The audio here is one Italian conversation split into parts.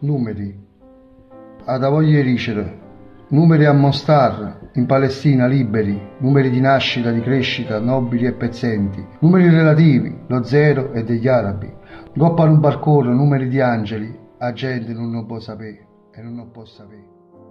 Numeri. Ad voglia di ricere. Numeri a Mostar, in Palestina, liberi. Numeri di nascita, di crescita, nobili e pezzenti. Numeri relativi, lo zero e degli arabi. Goppa un barcone, numeri di angeli. La gente non può sapere e non può sapere.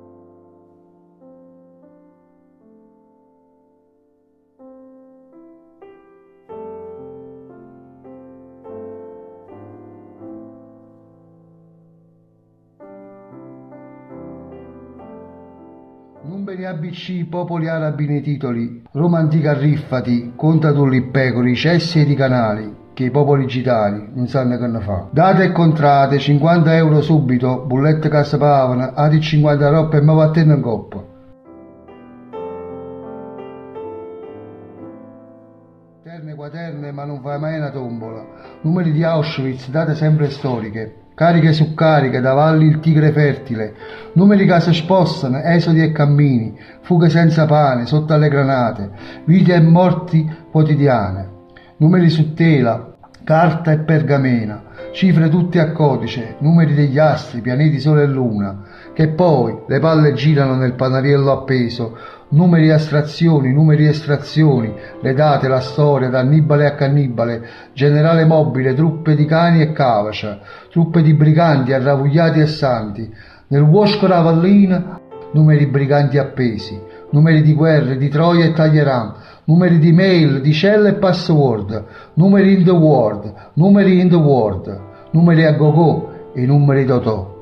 Numeri ABC, popoli arabi nei titoli, Roma antica riffati, conta tu li pecore, i cessi ed i canali, che i popoli gitani non sanno che ne fa. Date e contrate, 50 euro subito, bullette cassa pavana, adi 50 roppe e me vattene in coppa. Terne quaterne ma non fai mai una tombola. Numeri di Auschwitz, date sempre storiche. Cariche su cariche, davalli il tigre fertile, numeri che si spostano, esodi e cammini, fughe senza pane, sotto alle granate, vite e morti quotidiane, numeri su tela, carta e pergamena, cifre tutte a codice, numeri degli astri, pianeti, sole e luna, che poi le palle girano nel panariello appeso, numeri astrazioni, numeri estrazioni, le date, la storia, da Annibale a Cannibale, generale mobile, truppe di cani e cavacia, truppe di briganti arravogliati e santi, nel Wasco Ravallina, numeri briganti appesi, numeri di guerre, di Troia e Talleyrand, numeri di mail, di cell e password, numeri in the world, numeri a go-go e numeri Totò.